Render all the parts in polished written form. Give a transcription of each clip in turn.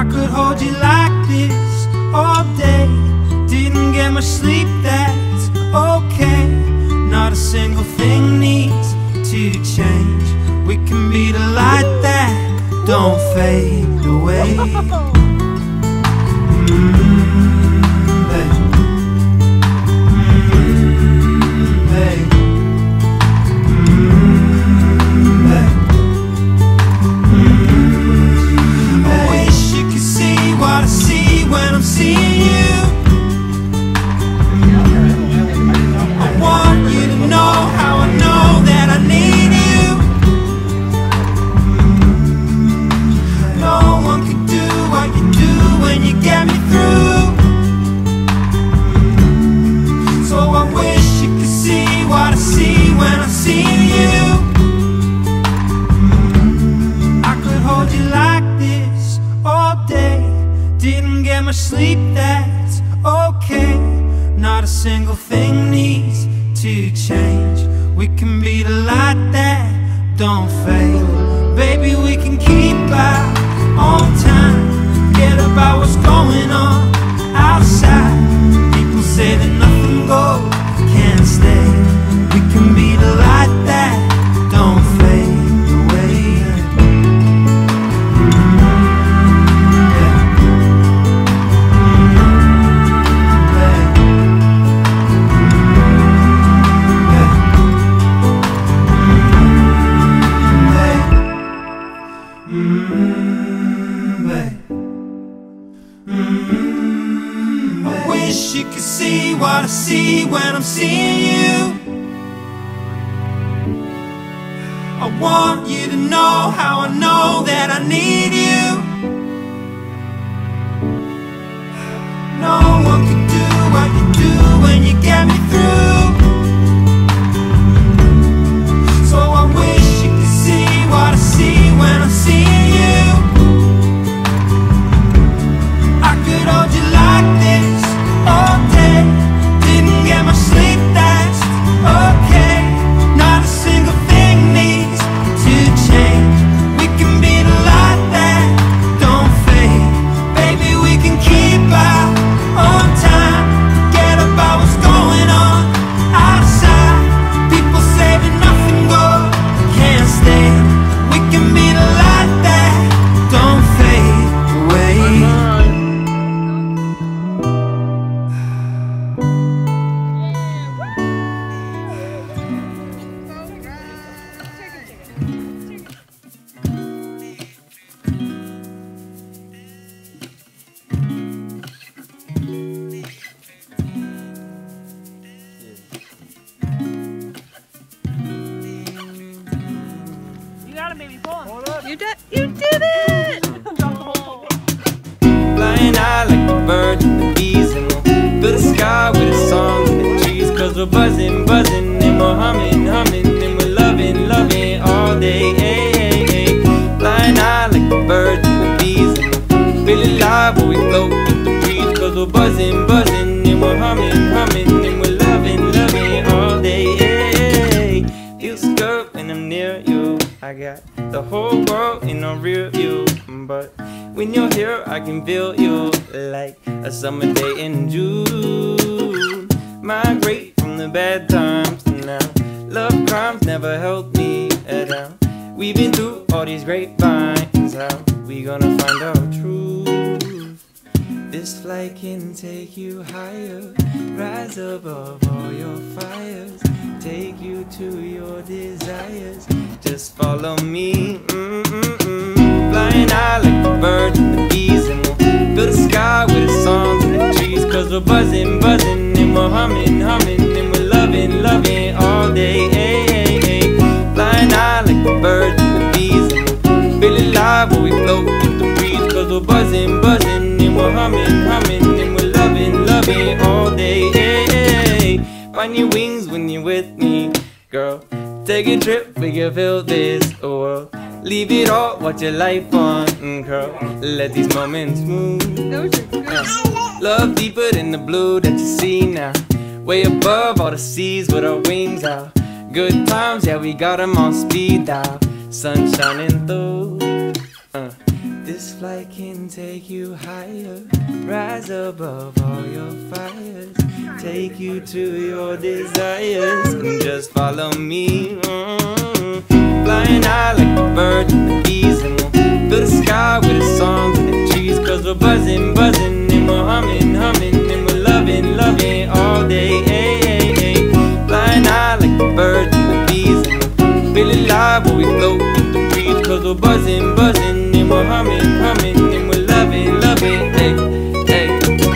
I could hold you like this all day. Didn't get much sleep, that's okay. Not a single thing needs to change. We can be the light that don't fade away. Sleep, that's okay. Not a single thing needs to change. We can be the light that don't fade. Baby, we can keep our own time. Forget about what's going on outside. People say that nothing goes, can't stay. We can be the light that don't fade away. I wish you could see what I see when I'm seeing you. I want you to know how I know that I need you. No one can do what you do when you get me through. So I wish you could see what I see when I'm seeing you. I could hold you like this all day. Didn't get much sleep, that's okay. Not a single thing needs to change. We can be the light that don't fade. Baby, we can keep our own time. Forget about what's going on outside. People say that nothing goes, can't stay. We can be the light that don't fade away. You got it, baby. Pull him. You did it! Flying high like the birds and the bees, and we'll fill the sky with the songs and the trees. Cause we're buzzing, buzzing, and we're humming, humming, and we're loving, loving all day. Hey, hey, hey. Flying high like the birds and the bees, and we'll feel alive when we float with the breeze. Cause we're buzzing, buzzing, and we're humming, humming, and we're loving, loving all day. Hey, feels good when I'm near you. I got the whole world in a rear view, but when you're here I can feel you like a summer day in June. Migrate from the bad times to now. Love crimes never held me down. We've been through all these grapevines. How we gonna find our truth? This flight can take you higher. Rise above all your fires. Take you to your desires. Just follow me. Flying high like the birds and the bees, and we'll fill the sky with the songs and the trees. Cause we're buzzing, buzzing, and we're humming, humming, and we're loving, loving all day. Hey, hey, hey. Flying high like the birds and the bees, and we'll feel alive when we float with the breeze. Cause we're buzzing, buzzing, and we're humming, humming, and we're loving, loving all day. Hey, hey. Find your wings when you're with me, girl. Take a trip, we can feel this world. Leave it all, watch your life on, girl. Let these moments move. Love deeper than the blue that you see now. Way above all the seas with our wings out. Good times, yeah, we got them on speed dial. Sun shining through. This flight can take you higher, rise above all your fires, take you to your desires, and just follow me. Flying high like the birds and the bees, and we'll fill the sky with the songs and the trees, 'cause we're buzzing, buzzing, and we're humming, humming, and we're loving, loving all day. Flying high like the birds and the bees, and we'll feel alive when we float with the breeze, 'cause we're buzzing, buzzing, and we're humming, humming, and we're loving, loving, hey, hey.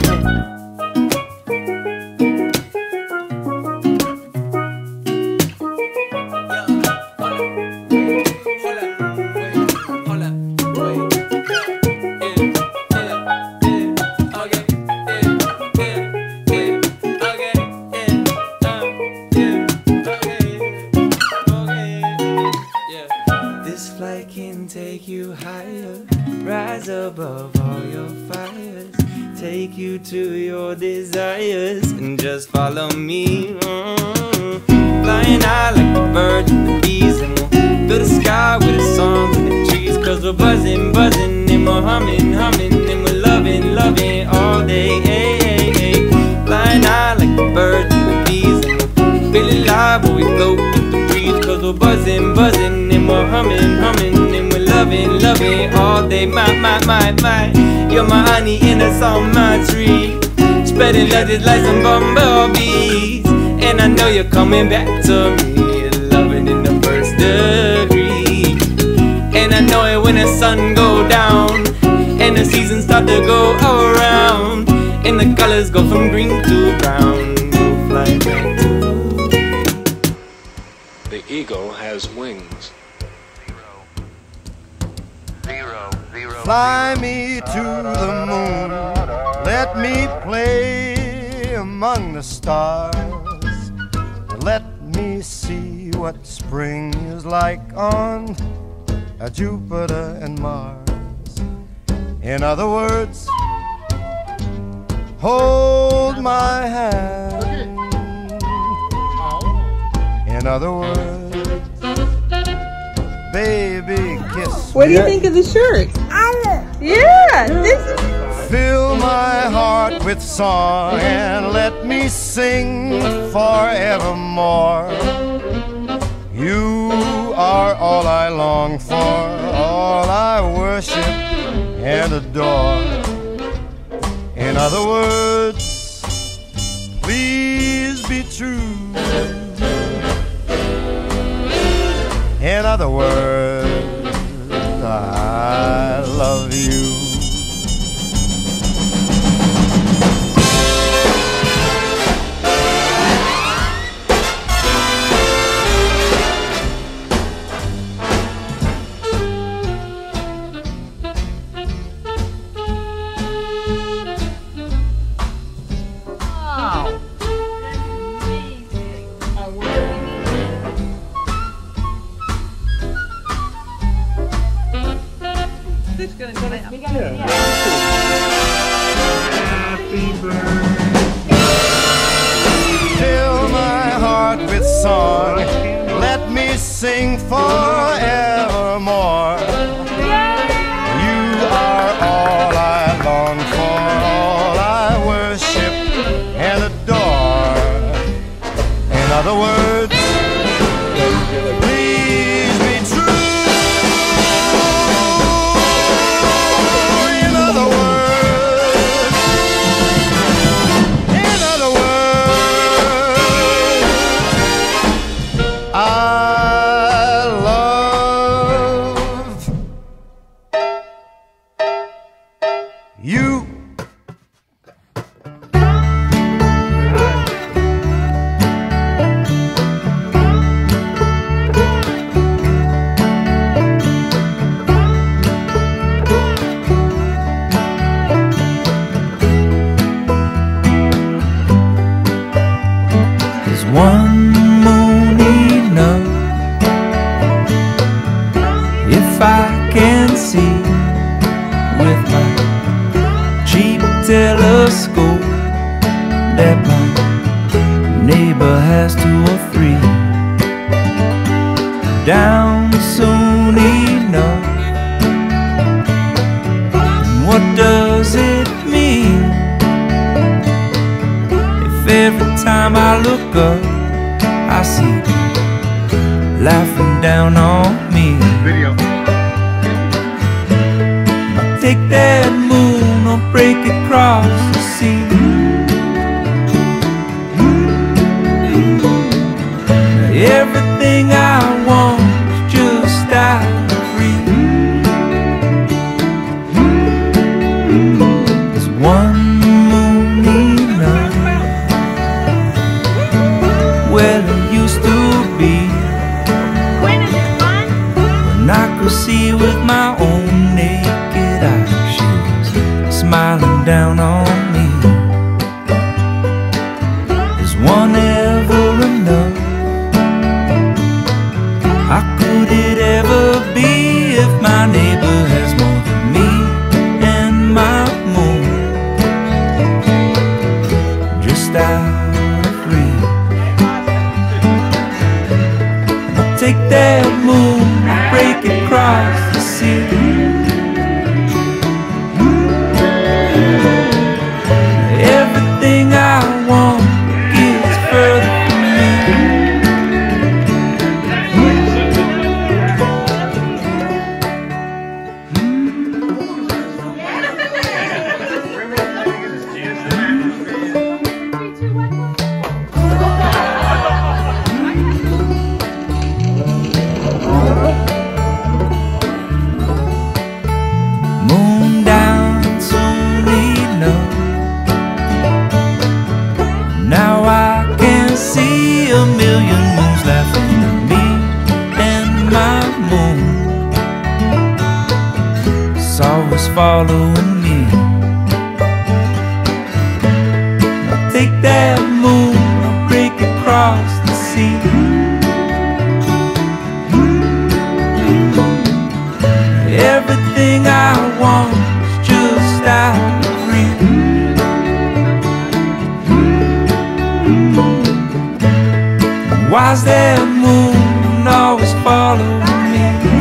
Flight can take you higher, rise above all your fires, take you to your desires, and just follow me. Flying high like the birds and the bees, and we'll fill the sky with the songs and the trees, 'cause we're buzzing, buzzing, and we're humming, humming, and we're loving, loving all day. Flying high like the birds and the bees, and we'll feel alive when we float with the breeze, 'cause we're buzzing, buzzing, and we're humming, humming, and we're loving, loving all day. My, you're my honey and that's on my tree, spreading love just like some bumblebees. And I know you're coming back to me, loving in the first degree. And I know it when the sun go down and the seasons start to go around, and the colors go from green to brown. We'll fly back to the eagle has wings. Fly me to the moon, let me play among the stars, let me see what spring is like on Jupiter and Mars. In other words, hold my hand. In other words, baby, kiss What do you me. think of the shirt? Yeah, this is... Fill my heart with song and let me sing forevermore. You are all I long for, all I worship and adore. In other words, please be true. In other words, I love you. Fill my heart with song, let me sing forevermore. You are all I long for, all I worship and adore. In other words, please be true. In other words, I love you. Is one moon enough? If I can see with my cheap telescope that my neighbor has two or three, down soon enough what does it mean if every time I look up I see you laughing down on me? Video. Take that moon or break it across the sea. Everything I want is just out of reach. Is one moon enough? Well, it used to be Quinn, is it fun? when I could see with my own naked eyes. She was smiling down on me. Is one ever enough? How could it ever be if my neighbor has more than me and my moon just out of reach? I'll take that moon and break it across the sea. Everything I want gets further from me. Moon down soon enough. Now I can see a million moons laughing at me and my moon. It's always following me. Now take that moon and break it across the sea. Everything I want is just out of reach. Why's that moon always following me?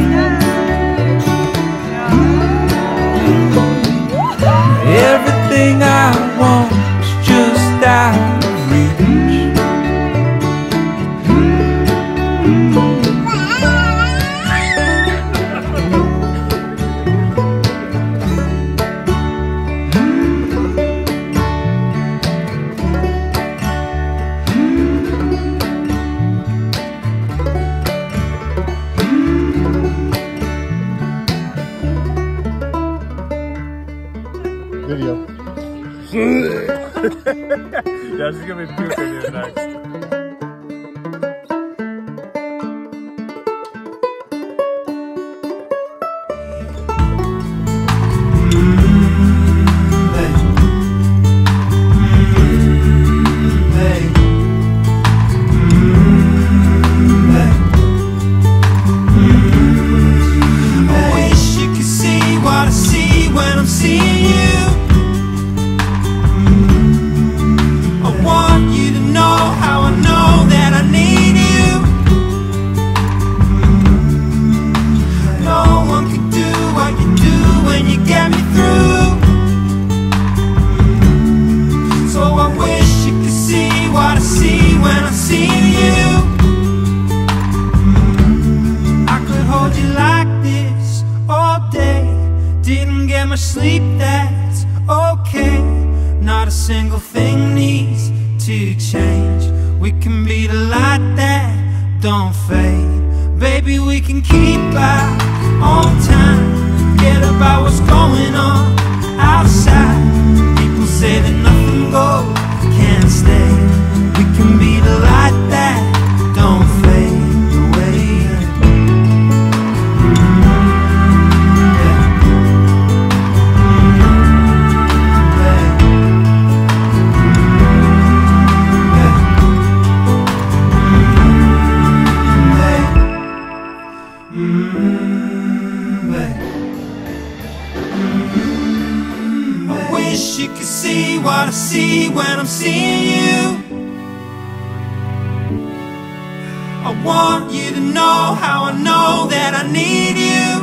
Everything I want is just out of reach. Video. Yeah, she's gonna be puking here next. I wish you could see what I see when I'm seeing you. I want you to know how I know that I need you. No one can do what you do when you get me through. So I wish you could see what I see when I see you. I could hold you like this all day. Didn't get much sleep, that's okay. Not a single thing needs to change. We can be the light that don't fade. Baby, we can keep our own time. Forget about what's going on outside. People say that nothing goes, can't stay. We can be the light that don't fade away. I wish you could see what I see when I'm seeing you. I want you to know how I know that I need you.